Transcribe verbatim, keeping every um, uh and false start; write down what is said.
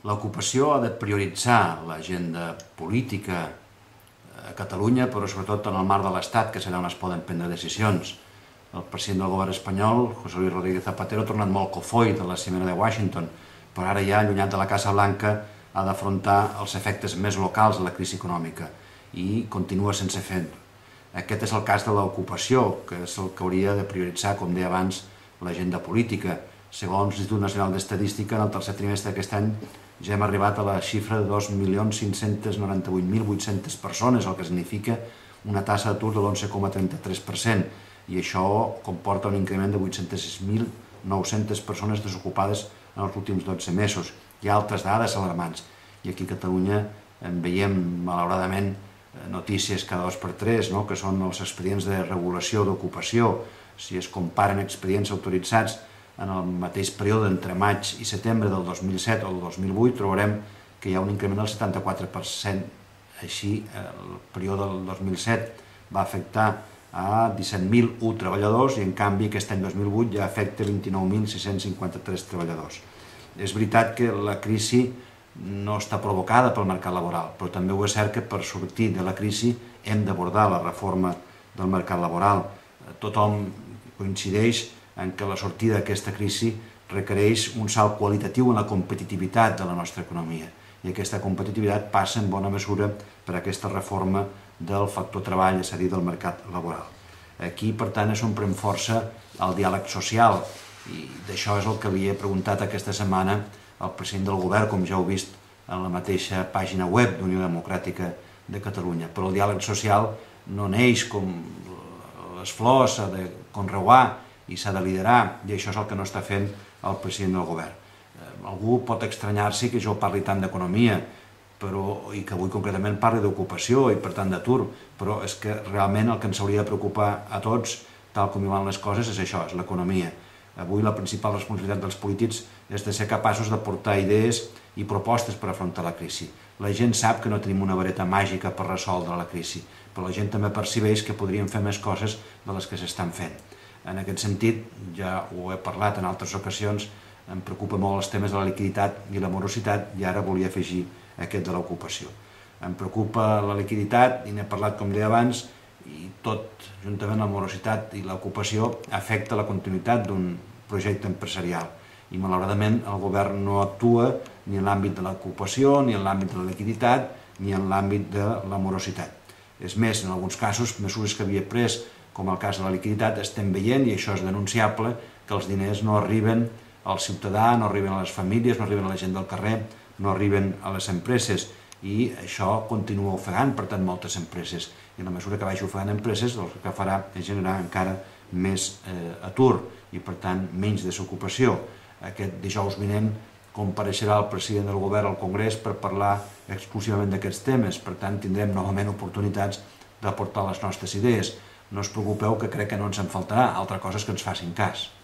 L'ocupació ha de prioritzar l'agenda política a Catalunya, però sobretot en el marc de l'Estat, que serà on es poden prendre decisions. El president del govern espanyol, José Luis Rodríguez Zapatero, ha tornat molt cofoi de la cimera de Washington, però ara ja, allunyat de la Casa Blanca, ha d'afrontar els efectes més locals de la crisi econòmica i continua sense fer-ho. Aquest és el cas de l'ocupació, que és el que hauria de prioritzar, com deia abans, l'agenda política. Segons l'Institut Nacional d'Estadística, en el tercer trimestre d'aquest any ja hem arribat a la xifra de dos milions cinc-cents noranta-vuit mil vuit-cents persones, el que significa una tassa d'atur de l'onze coma trenta-tres per cent, i això comporta un increment de vuit-cents sis mil nou-centes persones desocupades en els últims dotze mesos. Hi ha altres dades alarmants, i aquí a Catalunya en veiem, malauradament, notícies cada dos per tres, que són els expedients de regulació d'ocupació. Si es comparen expedients autoritzats en el mateix període entre maig i setembre del dos mil set o del dos mil vuit, trobarem que hi ha un increment del setanta-quatre per cent. Així, el període del dos mil set va afectar a disset mil u treballadors i, en canvi, aquest any dos mil vuit ja afecta vint-i-nou mil sis-cents cinquanta-tres treballadors. És veritat que la crisi no està provocada pel mercat laboral, però també ho és cert que per sortir de la crisi hem d'abordar la reforma del mercat laboral. Tothom coincideix en que la sortida d'aquesta crisi requereix un salt qualitatiu en la competitivitat de la nostra economia, i aquesta competitivitat passa en bona mesura per aquesta reforma del factor treball, és a dir, del mercat laboral. Aquí, per tant, és on pren força el diàleg social, i d'això és el que havia preguntat aquesta setmana al president del govern, com ja heu vist en la mateixa pàgina web d'Unió Democràtica de Catalunya. Però el diàleg social no neix com les flors, s'ha de conreuar i s'ha de liderar, i això és el que no està fent el president del govern. Algú pot estranyar-se que jo parli tant d'economia i que avui concretament parli d'ocupació i per tant d'atur, però és que realment el que ens hauria de preocupar a tots, tal com hi van les coses, és això, és l'economia. Avui la principal responsabilitat dels polítics és de ser capaços d'aportar idees i propostes per afrontar la crisi. La gent sap que no tenim una vareta màgica per resoldre la crisi, però la gent també percebeix que podríem fer més coses de les que s'estan fent. En aquest sentit, ja ho he parlat en altres ocasions, em preocupa molt els temes de la liquiditat i la morositat, i ara volia afegir aquest de l'ocupació. Em preocupa la liquiditat, i n'he parlat com deia abans, i tot, juntament amb la morositat i l'ocupació, afecta la continuïtat d'un projecte empresarial. I malauradament el govern no actua ni en l'àmbit de l'ocupació, ni en l'àmbit de la liquiditat, ni en l'àmbit de la morositat. És més, en alguns casos, mesures que havia pres, com el cas de la liquiditat, estem veient, i això és denunciable, que els diners no arriben al ciutadà, no arriben a les famílies, no arriben a la gent del carrer, no arriben a les empreses, i això continua ofegant, per tant, moltes empreses. I a la mesura que vagi ofegant empreses, el que farà és generar encara més atur i, per tant, menys desocupació. Aquest dijous vinent compareixerà el president del govern al Congrés per parlar exclusivament d'aquests temes. Per tant, tindrem novament oportunitats d'aportar les nostres idees. No us preocupeu, que crec que no ens en faltarà, altra cosa és que ens facin cas.